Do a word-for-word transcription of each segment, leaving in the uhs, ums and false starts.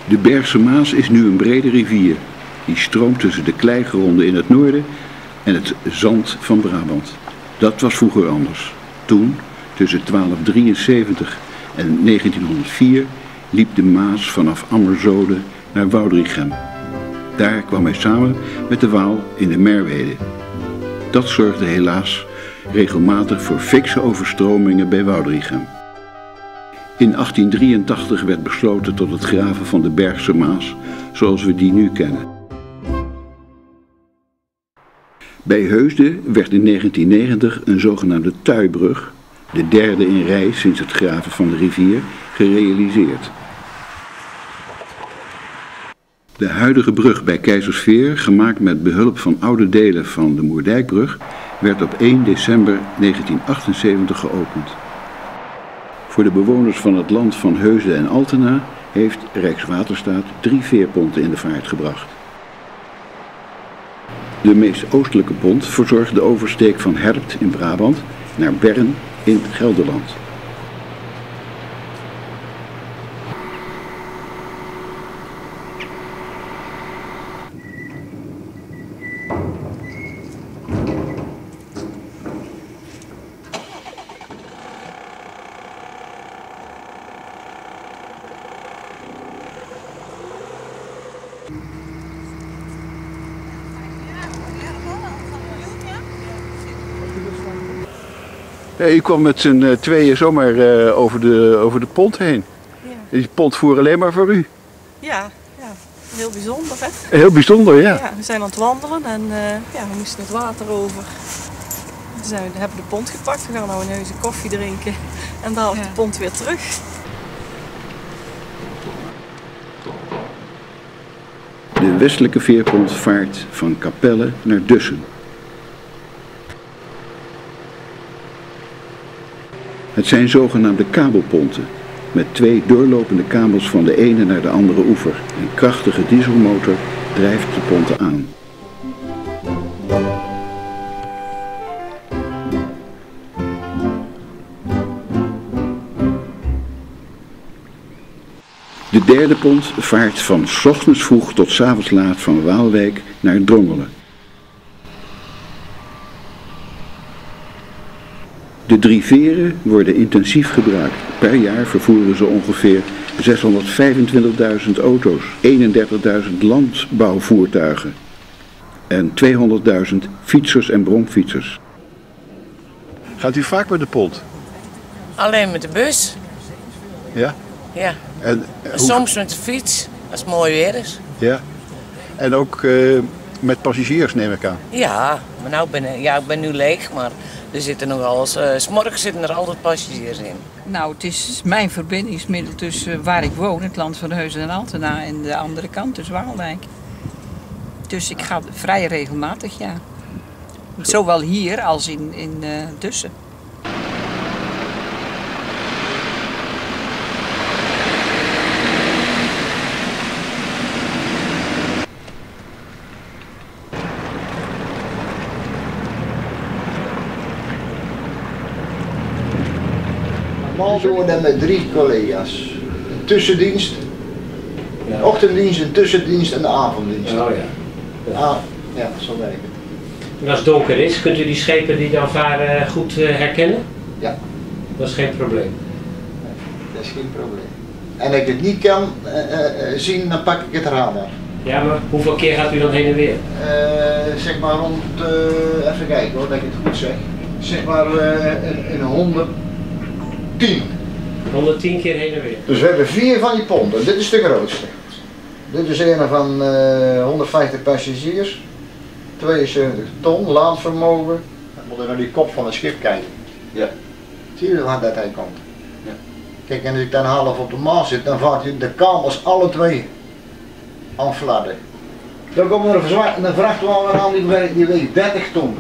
De Bergse Maas is nu een brede rivier. Die stroomt tussen de kleigronden in het noorden en het zand van Brabant. Dat was vroeger anders. Toen, tussen twaalf drieënzeventig en negentienhonderdvier, liep de Maas vanaf Ammerzoden naar Woudrichem. Daar kwam hij samen met de Waal in de Merwede. Dat zorgde helaas regelmatig voor fikse overstromingen bij Woudrichem. In achttien drieëntachtig werd besloten tot het graven van de Bergse Maas zoals we die nu kennen. Bij Heusden werd in negentien negentig een zogenaamde Tuibrug, de derde in rij sinds het graven van de rivier, gerealiseerd. De huidige brug bij Keizersveer, gemaakt met behulp van oude delen van de Moerdijkbrug, werd op één december negentien achtenzeventig geopend. Voor de bewoners van het land van Heusden en Altena heeft Rijkswaterstaat drie veerponten in de vaart gebracht. De meest oostelijke pont verzorgt de oversteek van Herpt in Brabant naar Bern in Gelderland. Ja, u kwam met z'n uh, tweeën zomaar uh, over, de, over de pont heen. Ja. Die pont voer alleen maar voor u. Ja, ja. Heel bijzonder hè. Heel bijzonder, ja. Ja, we zijn aan het wandelen en uh, ja, we moesten het water over. We, zijn, we hebben de pont gepakt, we gaan nou een heuse koffie drinken en dan ja. de pont weer terug. De westelijke veerpont vaart van Capelle naar Dussen. Het zijn zogenaamde kabelponten, met twee doorlopende kabels van de ene naar de andere oever. Een krachtige dieselmotor drijft de ponten aan. De derde pont vaart van 's ochtends vroeg tot 's avonds laat van Waalwijk naar Drongelen. De drie veren worden intensief gebruikt. Per jaar vervoeren ze ongeveer zeshonderdvijfentwintigduizend auto's, eenendertigduizend landbouwvoertuigen en tweehonderdduizend fietsers en bromfietsers. Gaat u vaak met de pont? Alleen met de bus. Ja? Ja. En, en hoe... Soms met de fiets, als het mooi weer is. Ja. En ook uh, met passagiers neem ik aan? Ja, maar nou ben, ja, ik ben nu leeg, maar er zitten nog wel eens, uh, 's morgens zitten er altijd passagiers in. Nou, het is mijn verbindingsmiddel tussen waar ik woon, het land van Heusden en Altena, en de andere kant, dus Waalwijk. Dus ik ga vrij regelmatig, ja. Zowel hier als in, in uh, Dussen. Normaal doen we dat met drie collega's. Een tussendienst, een ochtenddienst, een tussendienst en de avonddienst. Oh ja. Ja, ah, ja zo werkt het. En als het donker is, kunt u die schepen die dan varen goed uh, herkennen? Ja. Dat is geen probleem? Nee, dat is geen probleem. En als ik het niet kan uh, uh, zien, dan pak ik het radar. Ja, maar hoeveel keer gaat u dan heen en weer? Uh, zeg maar rond, uh, even kijken hoor, dat ik het goed zeg. Zeg maar uh, een, een honderdtien. honderdtien keer heen en weer. Dus we hebben vier van die ponten. Dit is de grootste. Dit is een van uh, honderdvijftig passagiers, tweeënzeventig ton laadvermogen. Dan moet je naar die kop van het schip kijken. Ja. Zie je hoe hard dat hij komt? Ja. Kijk, en als ik dan half op de Maas zit, dan vaart de kamers alle twee aan fladden. Dan komt er een, een vrachtwagen aan die weegt, die weegt dertig ton.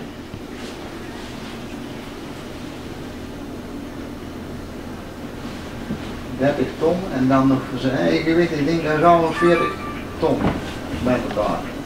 dertig ton en dan nog zijn eigen gewicht, ik denk dat is al veertig ton bij elkaar.